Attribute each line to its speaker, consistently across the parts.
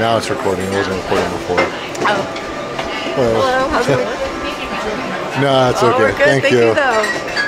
Speaker 1: Now it's recording. It wasn't recording before.
Speaker 2: Oh.
Speaker 1: Hello.
Speaker 2: Hello. How's it?
Speaker 1: No, it's okay.
Speaker 2: We're good.
Speaker 1: Thank you.
Speaker 2: Though.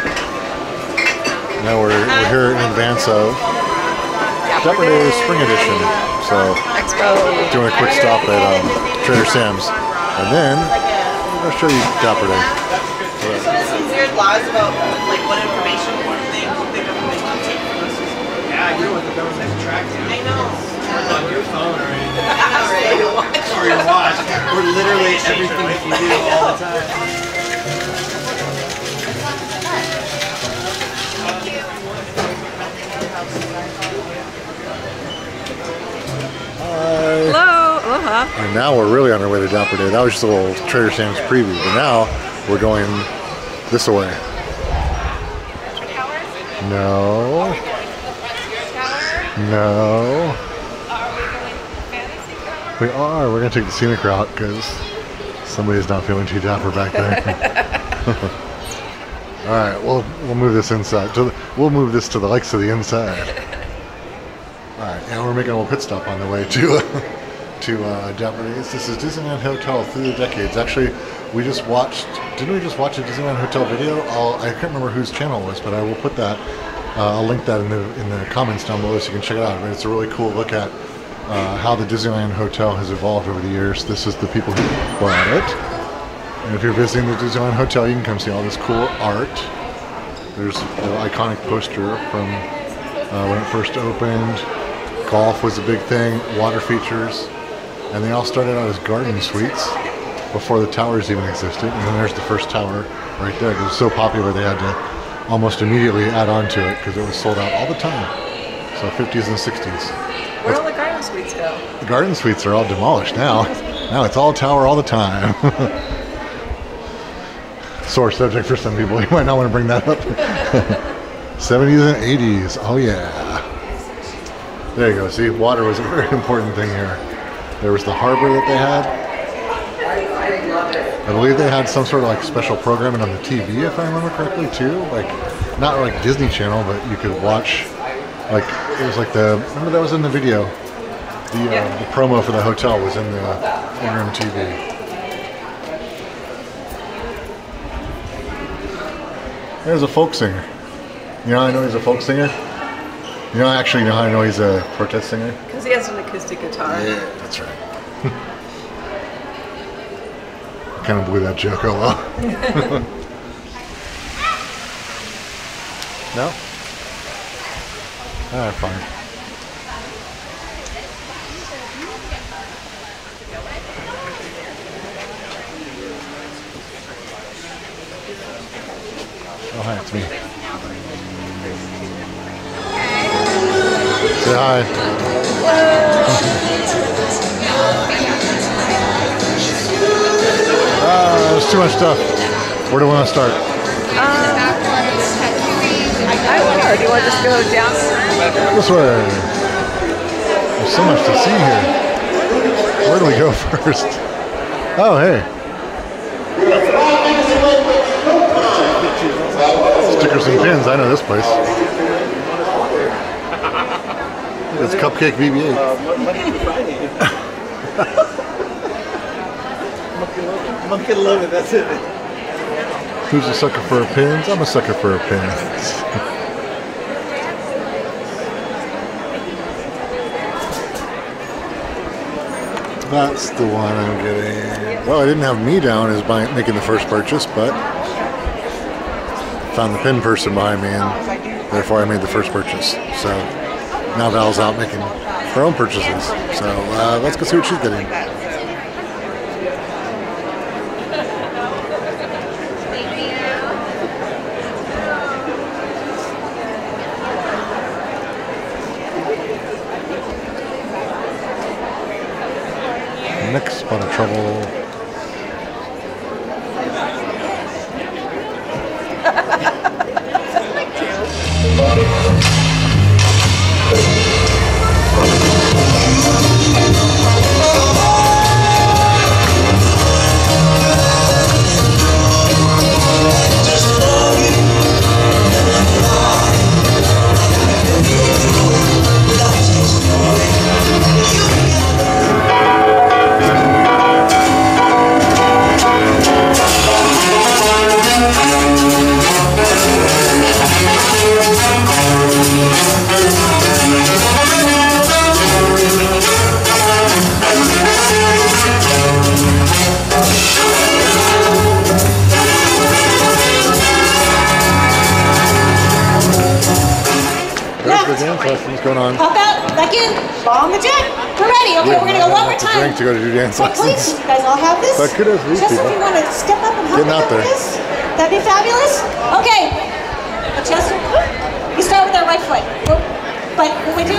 Speaker 1: Now we're here in advance of Dapper Days Spring Edition. So
Speaker 2: Expo.
Speaker 1: doing a quick stop at Trader Sam's, and then I'm gonna show you Dapper Day.
Speaker 3: Some weird laws about like what information they think of when you take photos. Yeah, you know what the government tracks. I know. On your phone or anything. Or your watch. Or literally everything that you do all the time.
Speaker 2: Hello. Aloha.
Speaker 1: And now we're really on our way to Dapper Day. That was just a little Trader Sam's preview, but now we're going this way. No. No. We are. We're going to take the scenic route because somebody's not feeling too dapper back there. All right, we'll move this inside. We'll move this to the likes of the inside. All right, and we're making a little pit stop on the way to Dapper Days. This is Disneyland Hotel through the decades. Actually, we just watched. Didn't we just watch a Disneyland Hotel video? I can't remember whose channel it was, but I will put that. I'll link that in the comments down below so you can check it out. But it's a really cool look at how the Disneyland Hotel has evolved over the years. This is the people who bought it. And if you're visiting the Disneyland Hotel, you can come see all this cool art. There's the iconic poster from when it first opened. Golf was a big thing, water features. And they all started out as garden suites before the towers even existed. And then there's the first tower right there. It was so popular they had to almost immediately add on to it because it was sold out all the time. So 50s and 60s.
Speaker 2: Where'd all the garden suites go?
Speaker 1: The garden suites are all demolished now. Now it's all tower all the time. Sore subject for some people. You might not want to bring that up. 70s and 80s. Oh yeah. There you go. See, water was a very important thing here. There was the harbor that they had. I believe they had some sort of like special programming on the TV, if I remember correctly, too. Like, not like Disney Channel, but you could watch. Like, it was like remember that was in the video. The promo for the hotel was in the in-room TV. There's a folk singer. You know how I know he's a folk singer? You know, actually, you know how I know he's a protest singer?
Speaker 2: Because he has an acoustic guitar.
Speaker 1: Yeah, that's right. Kind of blew that joke out well. No? Alright, fine. Oh, hi, it's me. Say hi. There's too much stuff. Where do we want to start?
Speaker 2: I don't know. Do you want to just go down?
Speaker 1: This way. There's so much to see here. Where do we go first? Oh, hey. Stickers and pins. I know this place. It's Cupcake BB-8.
Speaker 3: Monkey loaded, that's it.
Speaker 1: Who's a sucker for pins? I'm a sucker for pins. That's the one I'm getting. Well, I didn't have me down as making the first purchase, but found the pin person behind me, and therefore I made the first purchase. So now Val's out making her own purchases. So let's go see what she's getting. Next spot of trouble. Weston, what's going on?
Speaker 4: Pop out, back in, ball on the jack. We're ready. Okay, we're gonna go one more time.
Speaker 1: Drink to go to do dance
Speaker 4: So
Speaker 1: lessons.
Speaker 4: please, you guys all have this.
Speaker 1: But kudos to these
Speaker 4: Just
Speaker 1: people.
Speaker 4: if you want to step up and help
Speaker 1: Getting out
Speaker 4: with
Speaker 1: there.
Speaker 4: this, that'd be fabulous. Okay, Chester, you start with our right foot. But when we do.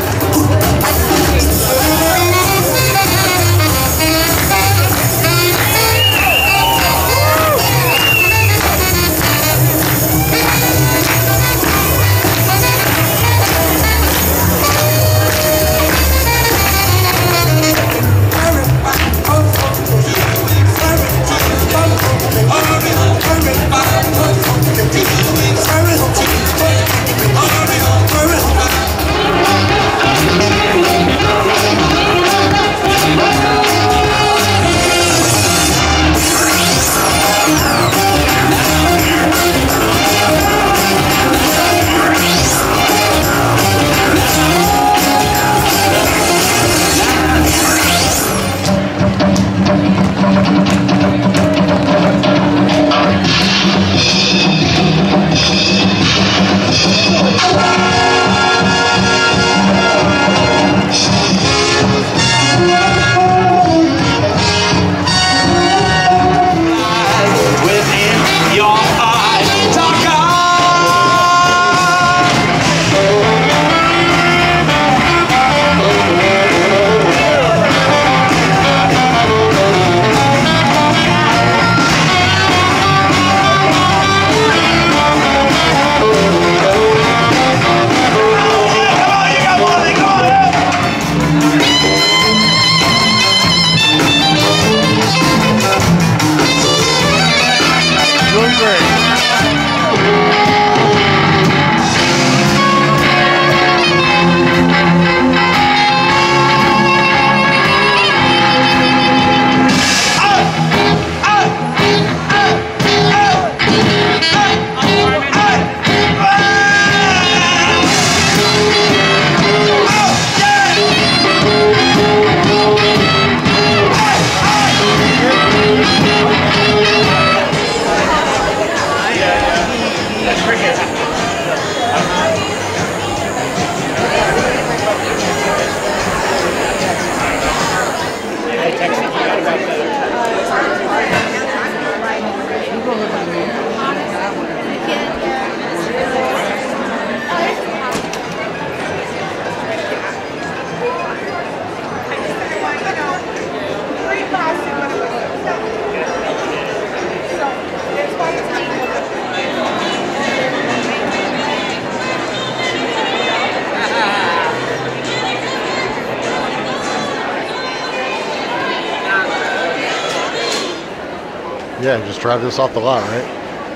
Speaker 1: Yeah, just drive this off the lot, right?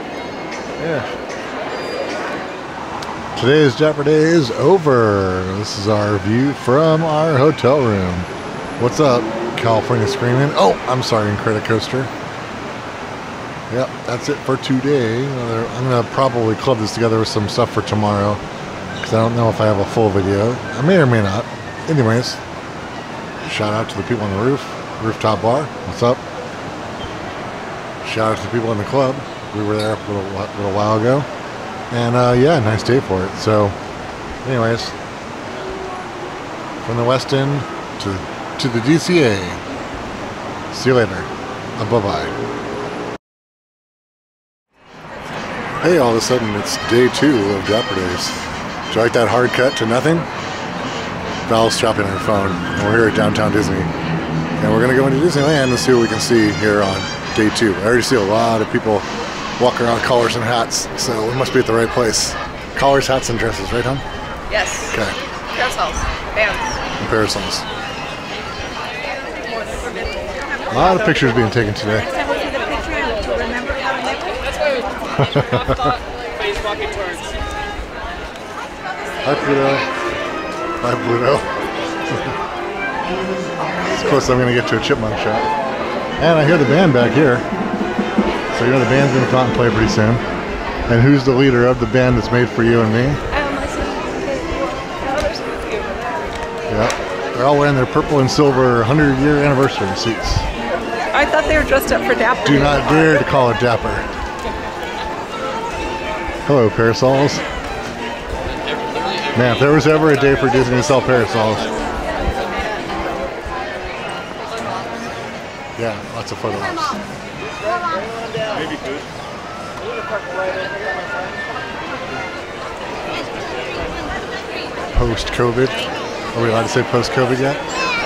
Speaker 1: Yeah. Today's Dapper Days over. This is our view from our hotel room. What's up, California Screaming? Oh, I'm sorry, Incredicoaster. Yep, that's it for today. I'm going to probably club this together with some stuff for tomorrow, because I don't know if I have a full video. I may or may not. Anyways, shout out to the people on the rooftop bar. What's up? Shout out to the people in the club. We were there a little while ago. And yeah, nice day for it. So, anyways, from the West End to the DCA. See you later. Bye-bye. Hey, all of a sudden it's day 2 of Dapper Days. Do you like that hard cut to nothing? Val's shopping on her phone. And we're here at Downtown Disney. And we're going to go into Disneyland and see what we can see here on day 2. I already see a lot of people walking around with collars and hats, so we must be at the right place. Collars, hats, and dresses, right, hon?
Speaker 2: Yes.
Speaker 1: Okay.
Speaker 2: Parasols. Bands.
Speaker 1: And parasols. A lot of pictures being taken today.
Speaker 2: Next time we see the picture to remember how to make it.
Speaker 1: Hi, Pluto. Hi, Pluto. It's close. I'm going to get to a chipmunk shop. And I hear the band back here. So you know the band's going to come out and play pretty soon. And who's the leader of the band that's made for you and me? Yeah. They're all wearing their purple and silver 100-year anniversary suits.
Speaker 2: I thought they were dressed up for Dapper.
Speaker 1: Do not dare to call it Dapper. Hello, parasols. Man, if there was ever a day for Disney to sell parasols. Yeah, lots of photo ops.
Speaker 5: Maybe food.
Speaker 1: Post-COVID. Are we allowed to say post-COVID yet?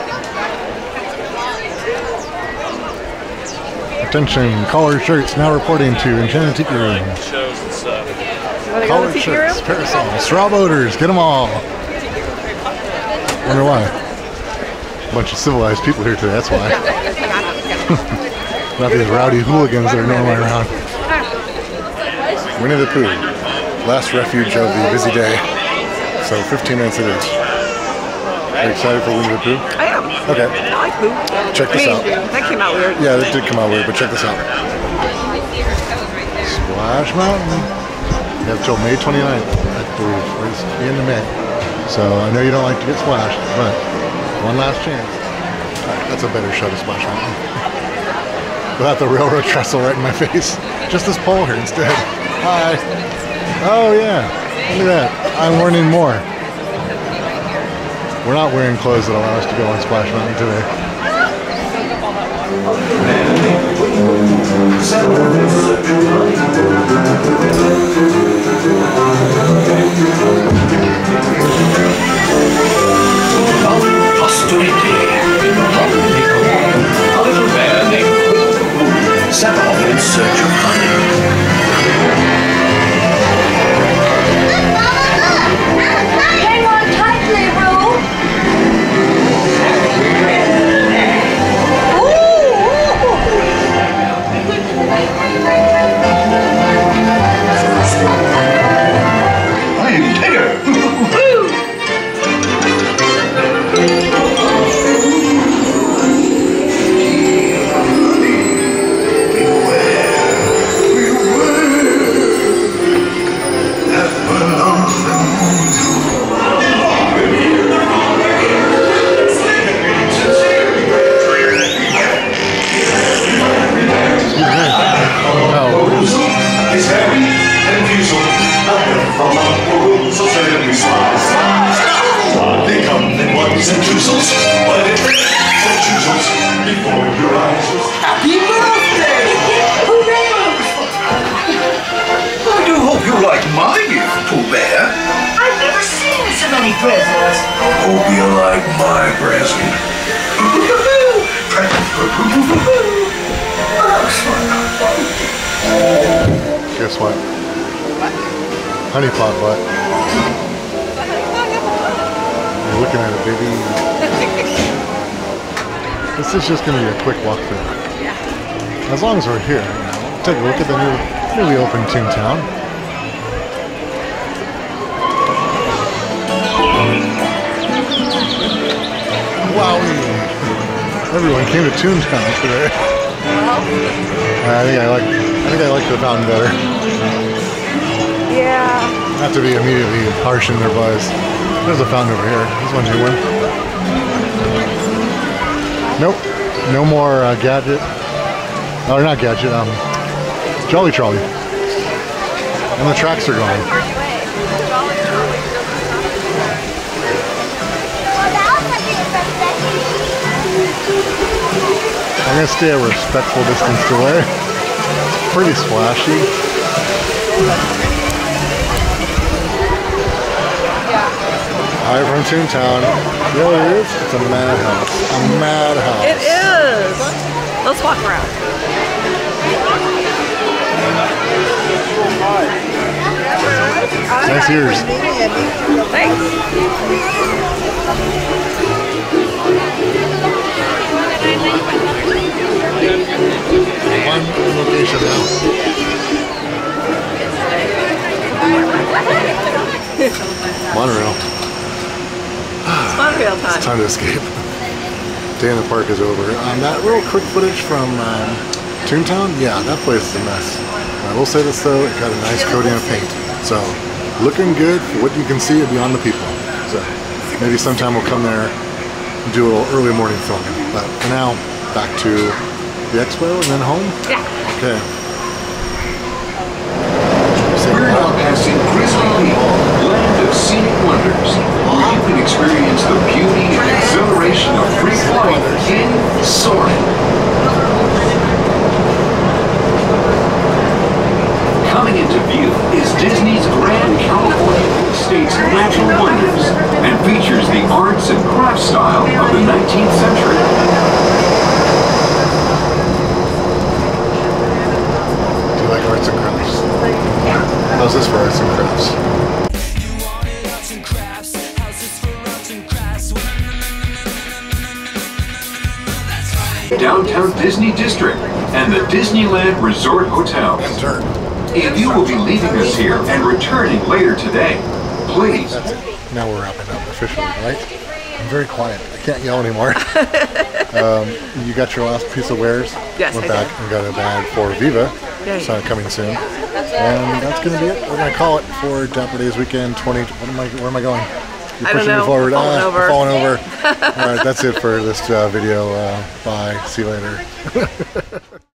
Speaker 1: Attention, collared shirts now reporting to Enchanted Tiki Room.
Speaker 5: Shows and stuff.
Speaker 1: Collared shirts, parasols, straw boaters, get them all. Wonder why. A bunch of civilized people here today, that's why. Not these rowdy hooligans that are normally around. Winnie the Pooh, last refuge of the busy day. So 15 minutes it is. Are you excited for Winnie the Pooh?
Speaker 2: I am.
Speaker 1: Okay.
Speaker 2: I like Pooh.
Speaker 1: Check this out.
Speaker 2: That came out weird.
Speaker 1: Yeah, that did come out weird, but check this out. Splash Mountain. You have till May 29th, I believe, or it's the end of May. So I know you don't like to get splashed, but one last chance. Alright, that's a better shot of Splash Mountain. Without the railroad trestle right in my face. Just this pole here instead. Hi. Oh yeah, look at that. I'm learning more. We're not wearing clothes that allow us to go on Splash Mountain today.
Speaker 6: Posterity. A little bear named Pooh set off in search of honey.
Speaker 4: Hang on tightly, Roo.
Speaker 6: I'm Tigger.
Speaker 7: It's heavy and usual. So suddenly slides. They come in ones and twosels, but it's the choosels before your eyes.
Speaker 6: Happy birthday! I do hope you like my gift, Pooh Bear.
Speaker 8: I've never seen so many presents.
Speaker 6: Hope you like my present.
Speaker 1: Guess what? Honey pot butt. You're looking at it, baby. This is just going to be a quick walkthrough. As long as we're here, take a look at the newly opened Toontown. Wowie! Everyone came to Toontown today. I think I like the fountain better.
Speaker 2: Yeah.
Speaker 1: Not to be immediately harsh in their buzz. There's a fountain over here. This one's new one. Nope. No more gadget. Oh, not gadget. Jolly Trolley. And the tracks are gone. I'm gonna stay a respectful distance away. It's pretty splashy. Hi from Toontown. You know what it is? It's a madhouse. A madhouse.
Speaker 2: It is. Let's walk around.
Speaker 1: Nice ears.
Speaker 2: Thanks.
Speaker 1: One location now. Monorail.
Speaker 2: It's Monorail time.
Speaker 1: It's time to escape. Day in the park is over. That little quick footage from Toontown, yeah, that place is a mess. I will say this though, it got a nice coating of paint. So, looking good for what you can see beyond the people. So, maybe sometime we'll come there and do a little early morning filming. But for now, back to the expo and then home?
Speaker 2: Yeah.
Speaker 1: Okay.
Speaker 6: We're now passing Grizzly Peak, land of
Speaker 9: of scenic wonders, where you can experience the beauty and exhilaration of free flying in soaring. Coming into view is Disney's Grand California State's Natural Wonders and features the arts and crafts style of the 19th century.
Speaker 1: Do you like arts and crafts? How's this for arts and crafts?
Speaker 9: Downtown Disney District and the Disneyland Resort hotels.
Speaker 1: And turn.
Speaker 9: If you will be leaving us here and returning later today, please.
Speaker 1: That's it. Now we're wrapping up officially, right? I'm very quiet. I can't yell anymore. You got your last piece of wares.
Speaker 2: Yes,
Speaker 1: Went
Speaker 2: I
Speaker 1: back and got a bag for Viva.
Speaker 2: Yay.
Speaker 1: So coming soon. And that's going to be it. We're going to call it for Dapper Days Weekend 20. Where am I going? You're
Speaker 2: I don't
Speaker 1: pushing
Speaker 2: know.
Speaker 1: me forward.
Speaker 2: We're falling over.
Speaker 1: All right, that's it for this video. Bye. See you later.